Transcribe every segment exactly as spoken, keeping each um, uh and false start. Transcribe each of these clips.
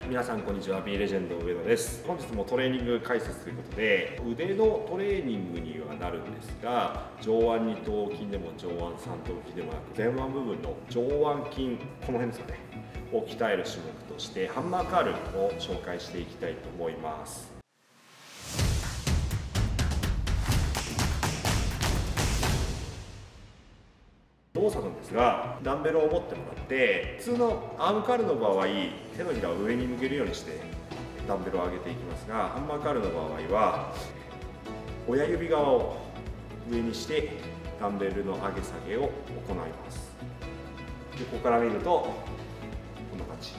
皆さんこんにちは、 B レジェンド上野です。本日もトレーニング解説ということで、腕のトレーニングにはなるんですが、上腕二頭筋でも上腕三頭筋でもなく、前腕部分の上腕筋、この辺ですかねを鍛える種目としてハンマーカールを紹介していきたいと思います。動作なんですが、ダンベルを持ってもらって、普通のアームカールの場合、手のひらを上に向けるようにしてダンベルを上げていきますが、ハンマーカールの場合は親指側を上にしてダンベルの上げ下げを行います。でここから見るとこんな感じ。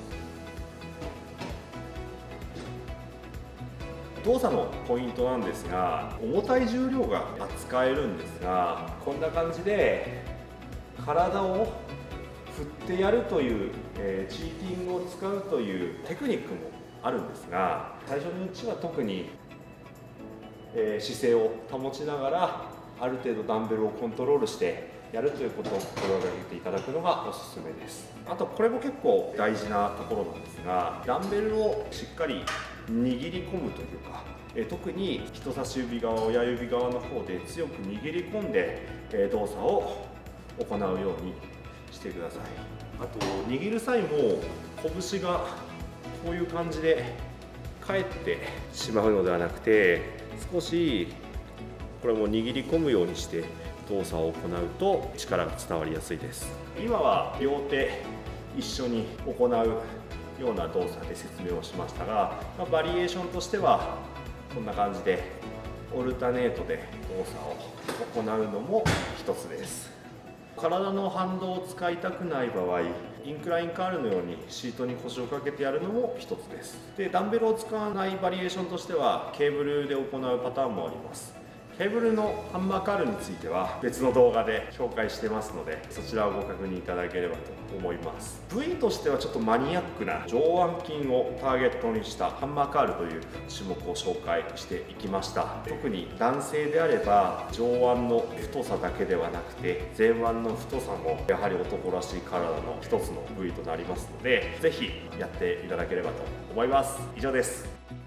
動作のポイントなんですが、重たい重量が扱えるんですが、こんな感じで体を振ってやるという、えー、チーティングを使うというテクニックもあるんですが、最初のうちは特に、えー、姿勢を保ちながらある程度ダンベルをコントロールしてやるということを心がけていただくのがおすすめです。あとこれも結構大事なところなんですが、ダンベルをしっかり握り込むというか、えー、特に人差し指側、親指側の方で強く握り込んで、えー、動作を行うようにしてください。あと握る際も拳がこういう感じで返ってしまうのではなくて、少しこれも握り込むようにして動作を行うと力が伝わりやすいです。今は両手一緒に行うような動作で説明をしましたが、まあ、バリエーションとしてはこんな感じでオルタネートで動作を行うのも一つです。体の反動を使いたくない場合、インクラインカールのようにシートに腰をかけてやるのも一つです。でダンベルを使わないバリエーションとしてはケーブルで行うパターンもあります。ケーブルのハンマーカールについては別の動画で紹介してますので、そちらをご確認いただければと思います。部位としてはちょっとマニアックな上腕筋をターゲットにしたハンマーカールという種目を紹介していきました。特に男性であれば上腕の太さだけではなくて前腕の太さもやはり男らしい体の一つの部位となりますので、是非やっていただければと思います。以上です。